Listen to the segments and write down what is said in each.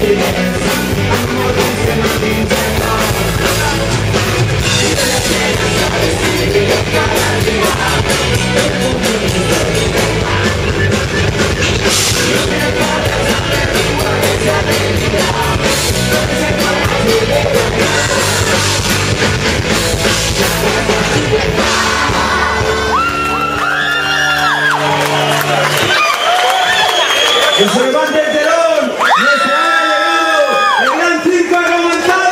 Que se levante el telón, y se ha llegado el gran circo arromantado.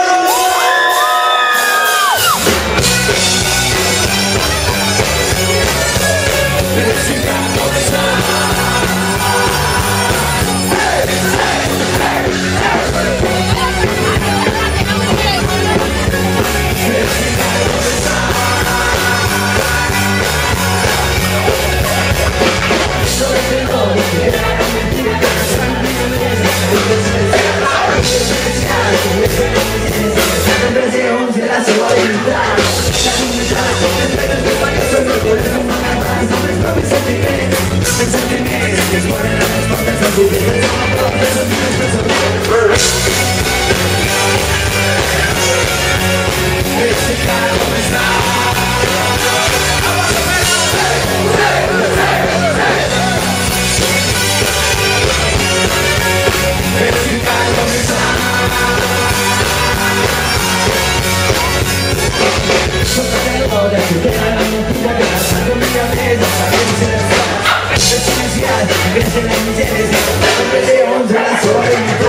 Gracias a la miseria,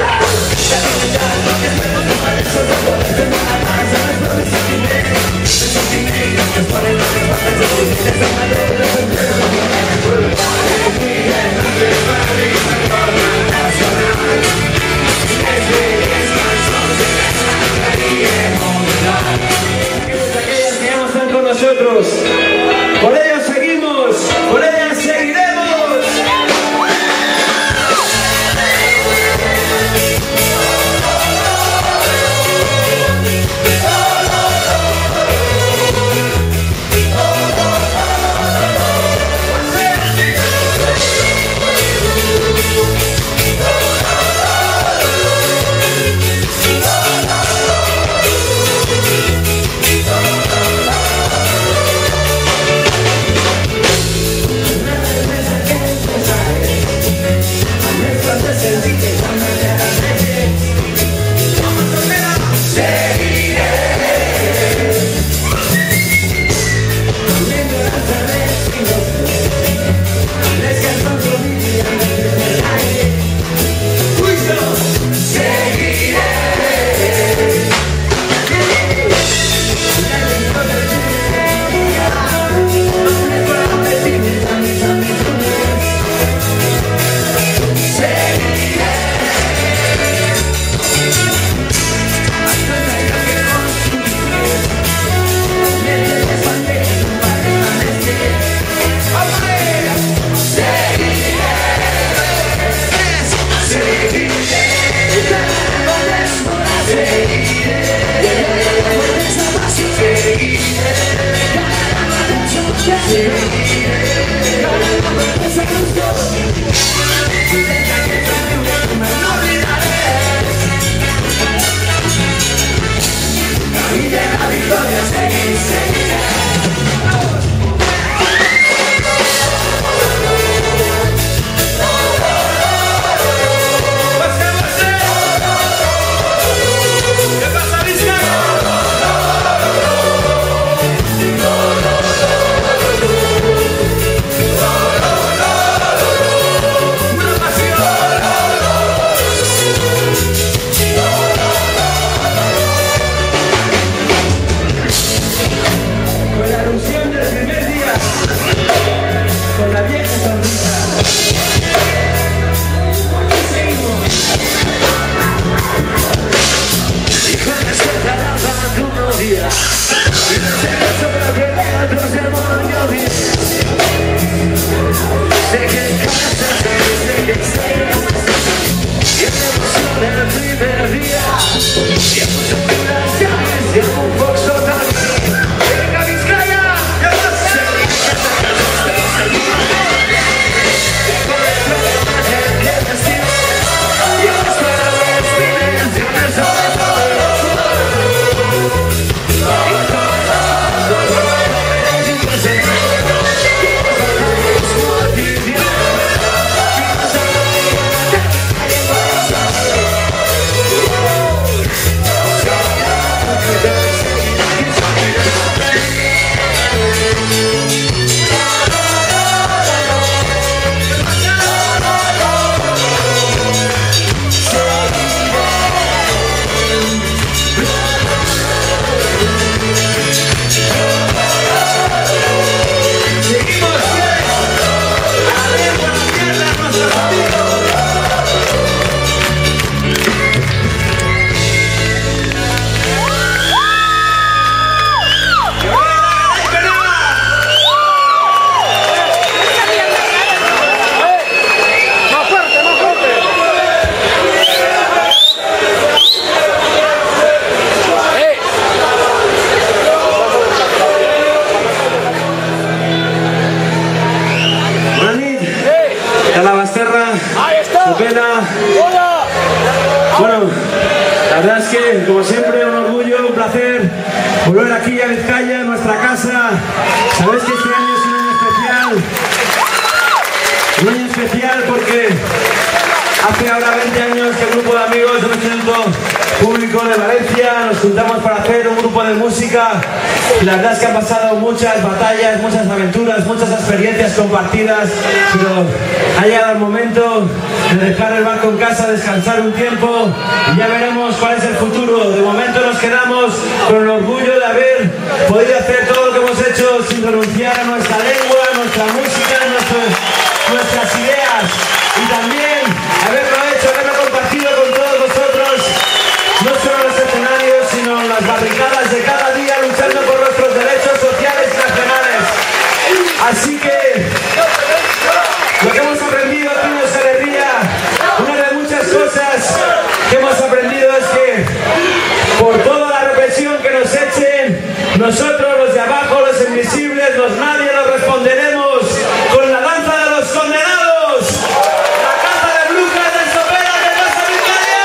Bueno, la verdad es que, como siempre, un orgullo, un placer volver aquí a Vizcaya, nuestra casa. Sabéis que este año es un año especial. Un año especial porque hace ahora 20 años que un grupo de amigos de un centro público de Valencia nos juntamos para hacer un grupo de música. Y la verdad es que han pasado muchas batallas, muchas aventuras, muchas experiencias compartidas, pero ha llegado el momento de dejar el barco en casa, descansar un tiempo y ya veremos cuál es el futuro. De momento nos quedamos con el orgullo de haber podido hacer todo lo que hemos hecho sin renunciar a nuestra lengua, a nuestra música, nuestras ideas, y también haberlo hecho, haberlo compartido con todos vosotros, no solo en los escenarios, sino en las barricadas de cada día, luchando por nuestros derechos sociales y nacionales. Así que lo que hemos aprendido aquí en Euskal, una de muchas cosas que hemos aprendido es que por toda la represión que nos echen, nosotros los de abajo, los invisibles, los nadie, nos responderemos con la danza de los condenados, la caza de brujas del Sopera de Casa Vizcaya.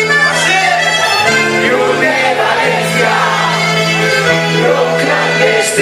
Valencia, lo clandestino.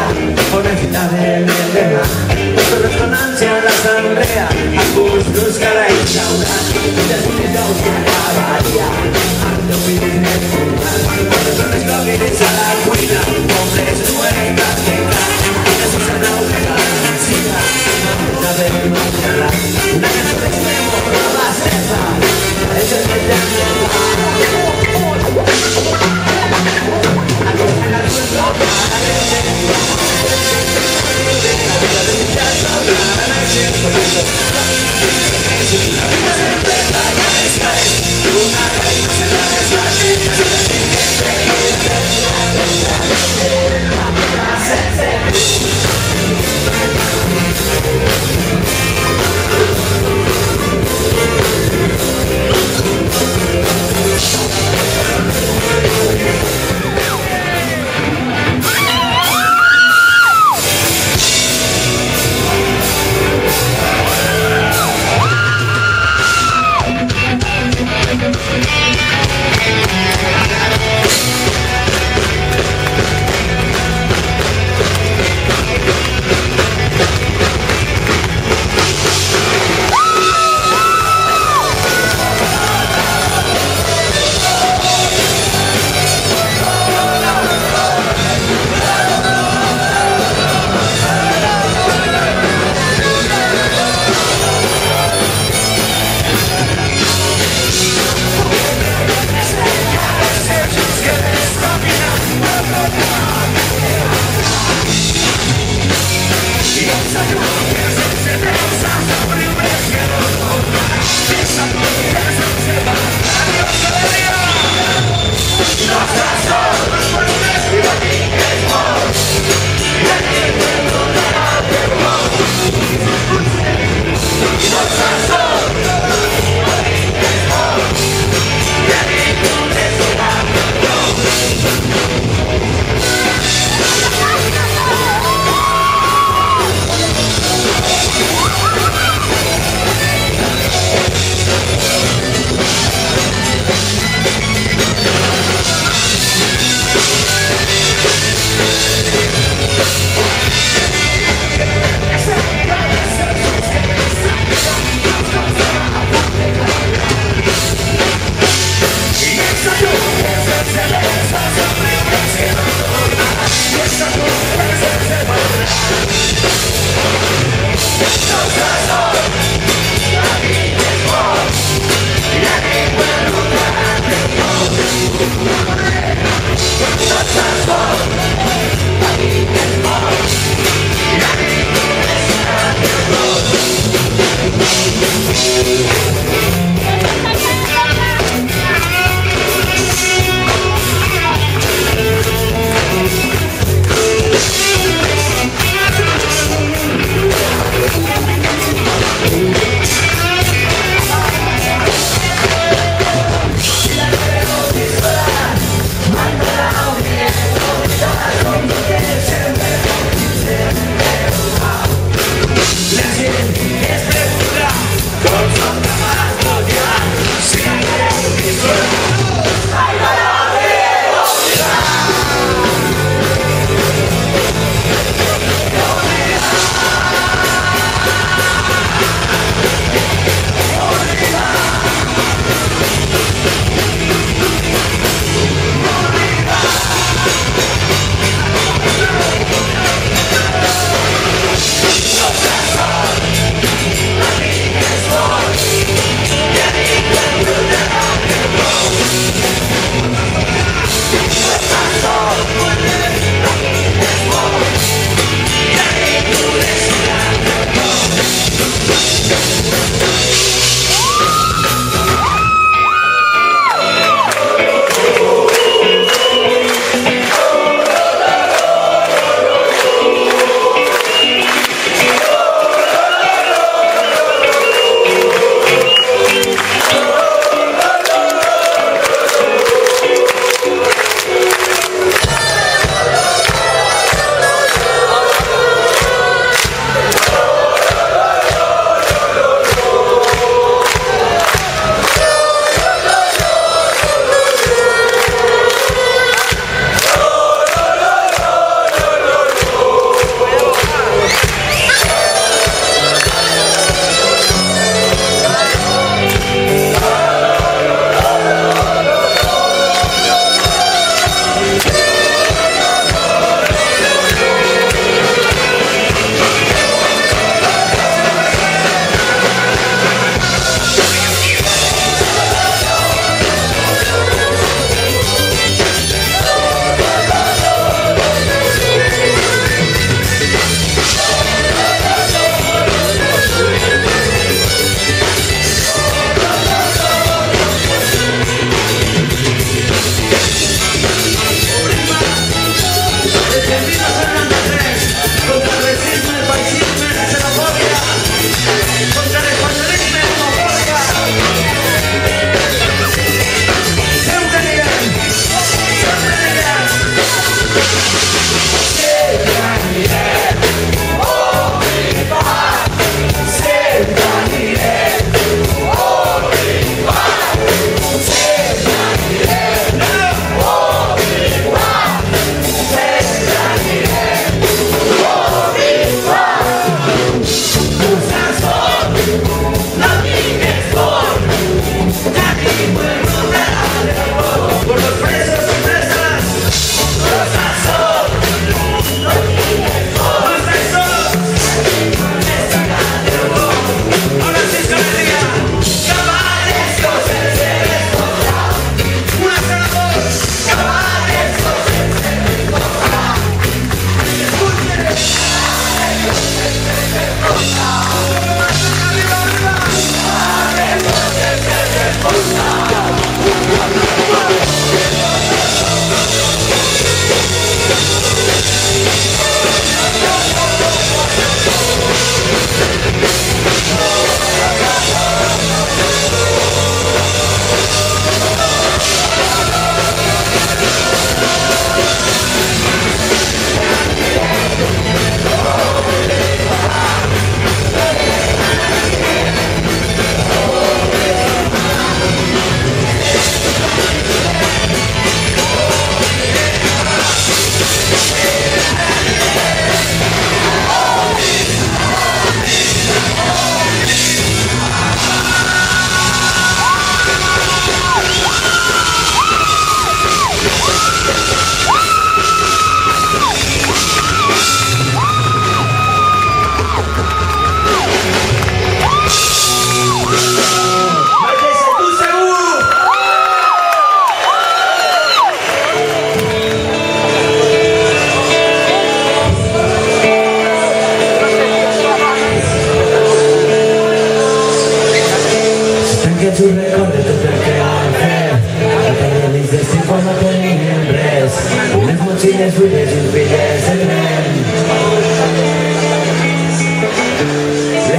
pobrecita de Melena, con resonancia en la asamblea, ambos buscar a instaurar, ya se me causa la bahía, ando pidiendo no les cogéis a la cuina, hombres sueltas que cantan, eso se nauta, siga, una vez mañana, una canción de extremo, no más esa, es el que te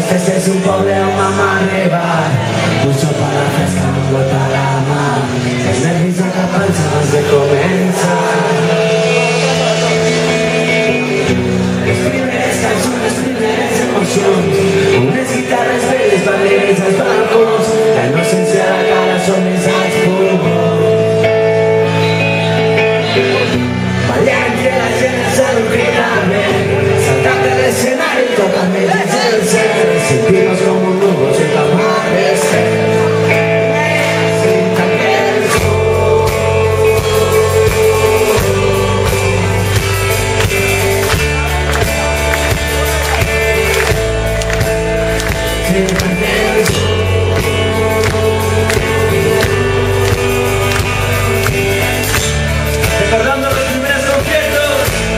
Este es un problema manejar, mucho para frescar, no para amar. Els nervis acapants abans de començar. Les primeres cançons, les primeres emocions, unes guitarres velles, banderes als balcons, la innocència a la cara són més als pulmons. Ballant que la gent es alucina bé, saltant de l'escenari, tocant més dins el cel, sentimos com un núvol sense mar d'estel. Recordando los primeros conciertos.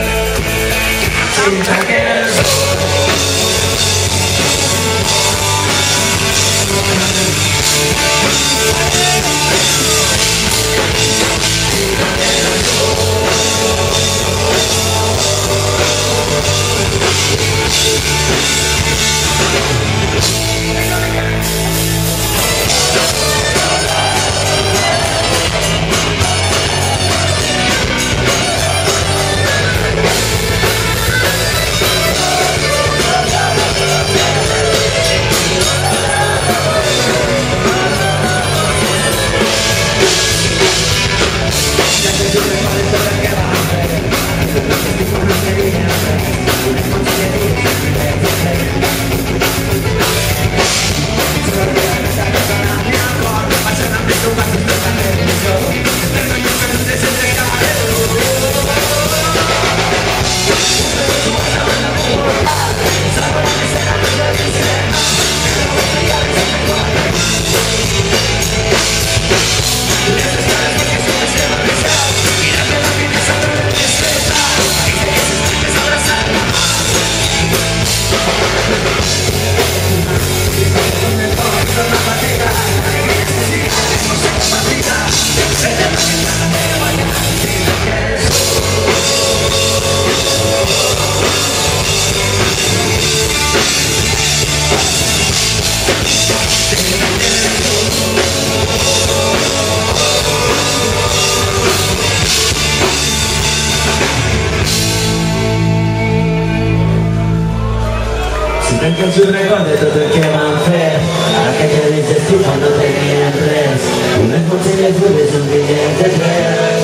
Tanca el record de tot el que van fer, ara que te dices tu quan no tenien res, unes botelles buides, un bitllet de tren.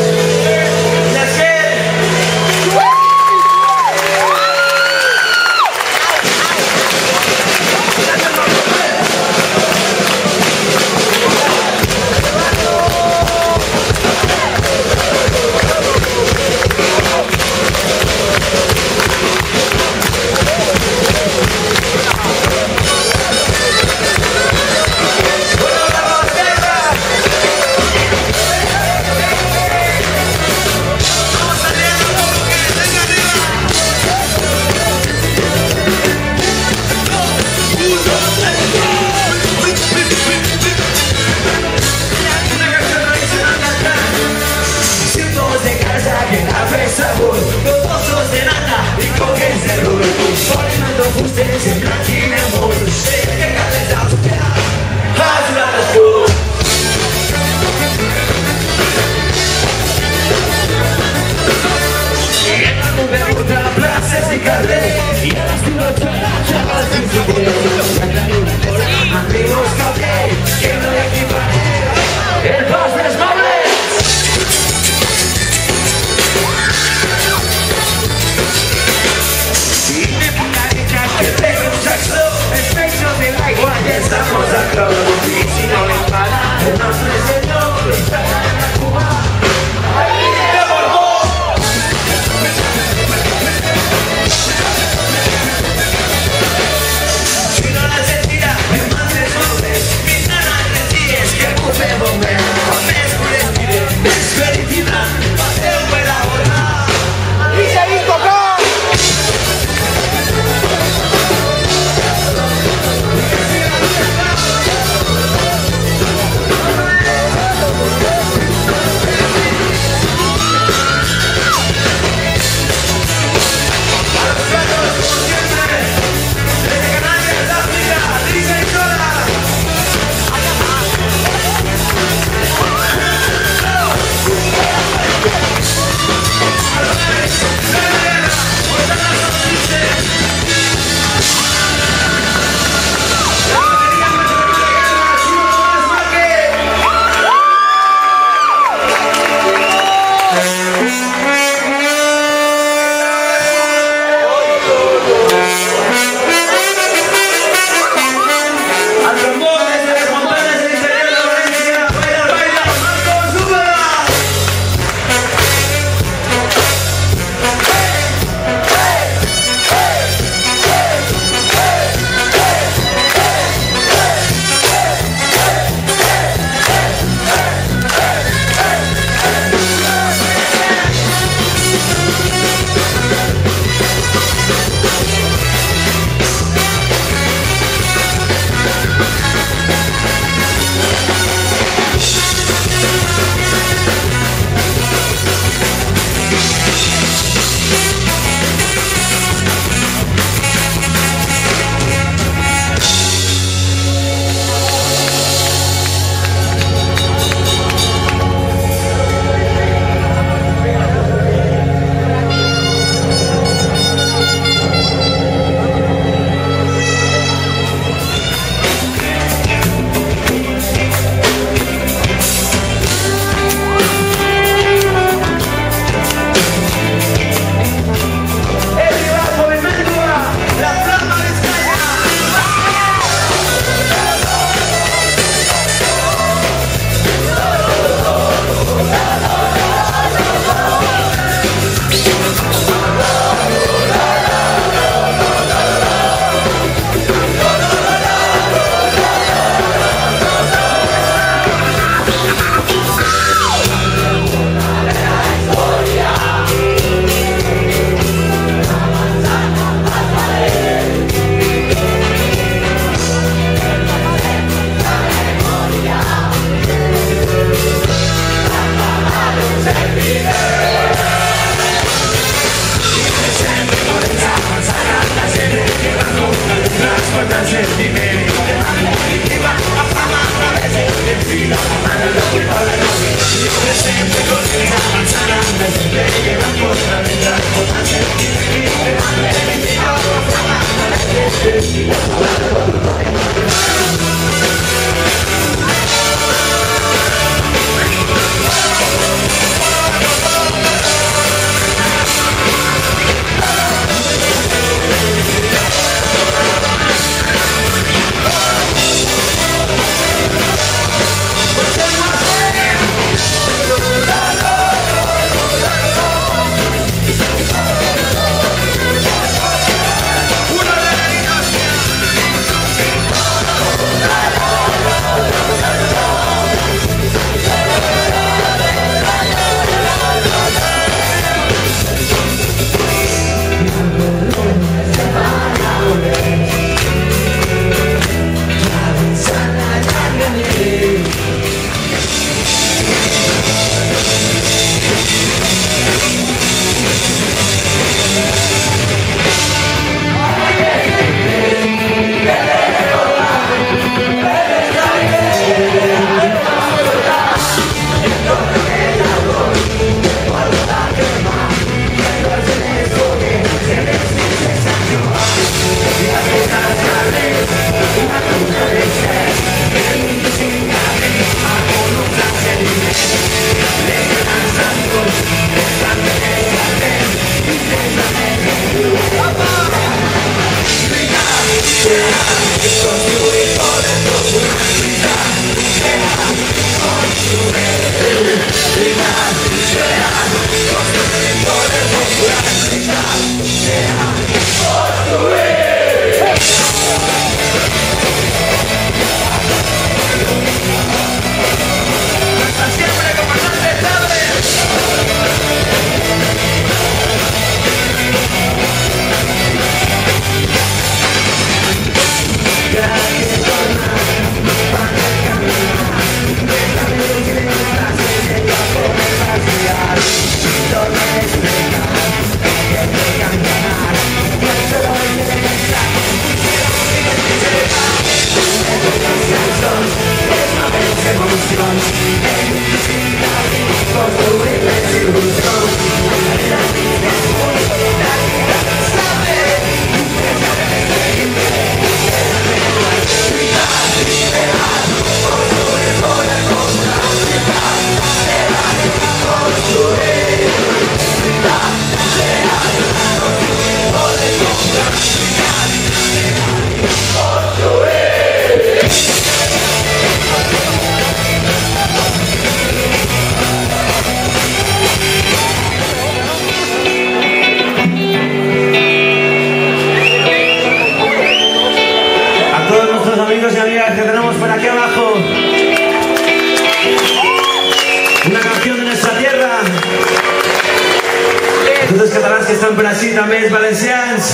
que estan per així també, els valencians.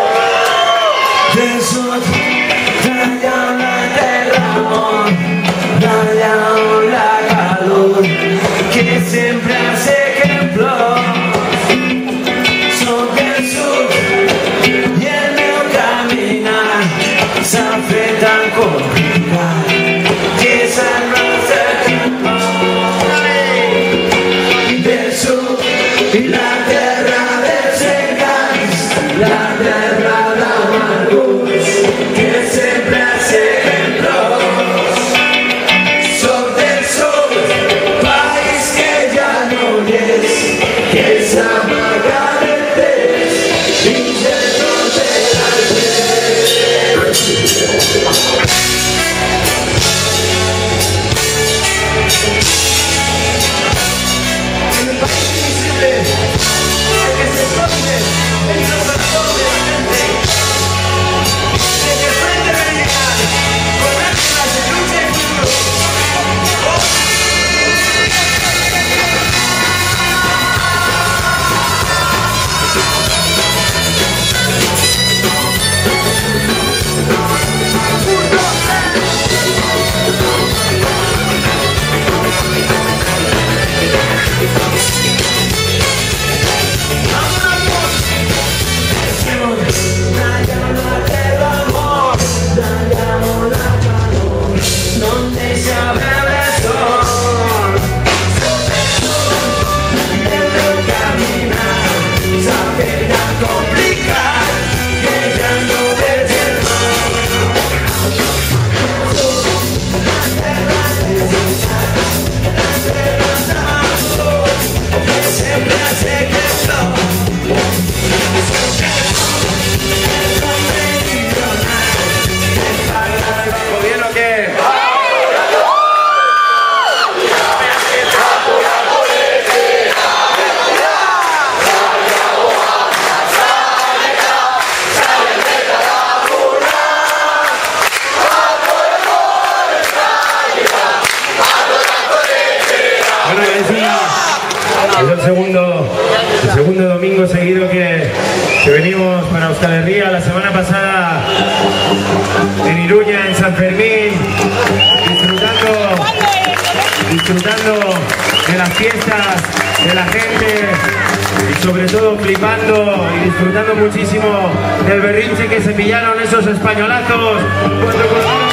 Del sud, d'allà on la terra mor, d'allà on la calor, que sempre hace que plors. Soc del sud i el meu caminar s'ha fet tan complicat que s'ha rosat el món. Del sud i la terra dels encants, la terra d'amargurs, que sempre seguen plors. Soc del sud, país que ja no hi és, que s'amaga del temps dins el tros de el segundo domingo seguido que venimos para Euskal Herria. La semana pasada en Iruña, en San Fermín, disfrutando de las fiestas, de la gente y sobre todo flipando y disfrutando muchísimo del berrinche que se pillaron esos españolazos cuando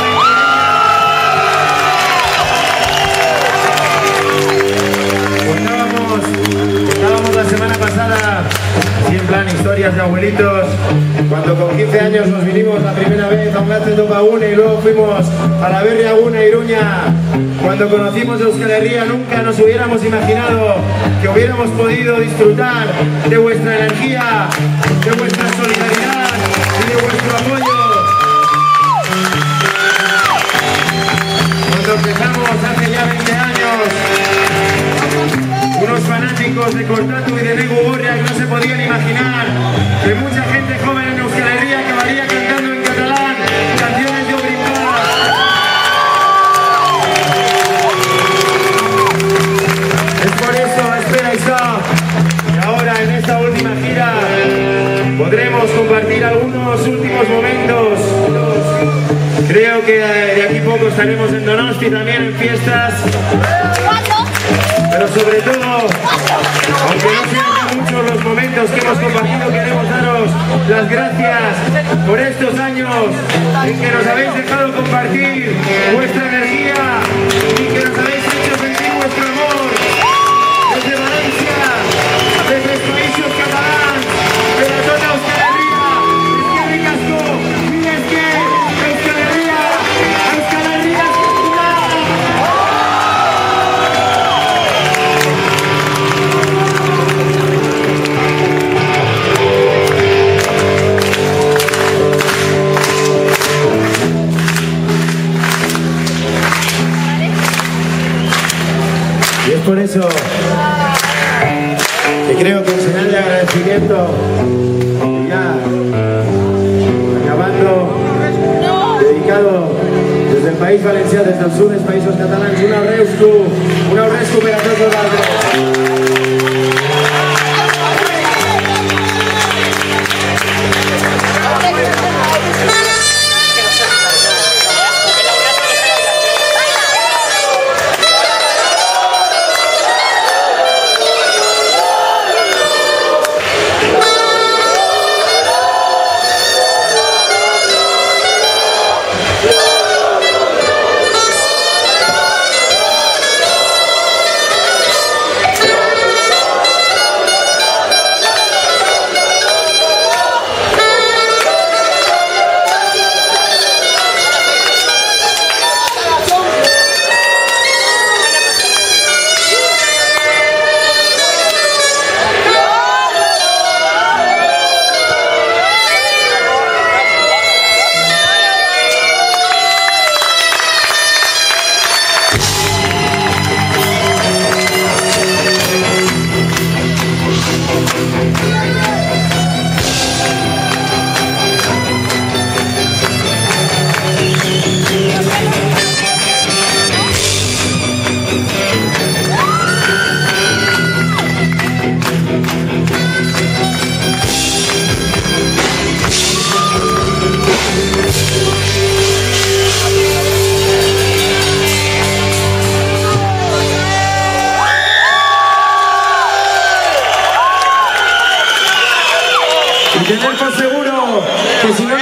Estábamos la semana pasada, así en plan historias de abuelitos, cuando con 15 años nos vinimos la primera vez a un Gazte Topagune y luego fuimos a la Berriaguna, Iruña. Cuando conocimos Euskal Herria nunca nos hubiéramos imaginado que hubiéramos podido disfrutar de vuestra energía, de vuestra solidaridad y de vuestro apoyo. últimos momentos. Creo que de aquí poco estaremos en Donosti también en fiestas. Pero sobre todo, aunque no sean muchos los momentos que hemos compartido, queremos daros las gracias por estos años en que nos habéis dejado compartir vuestra energía y que nos habéis hecho sentir vuestro amor. Desde Valencia, desde los países catalans, de la zona Euskal Herria, Eskerrik asko, mila esker, Euskal Herria, Euskal Herria y es por eso que creo que en señal de agradecimiento, y ya acabando, dedicado desde el País Valencià, desde el sur dels Països Catalans, un abraço per a tots vosaltres. Y tener por seguro que si no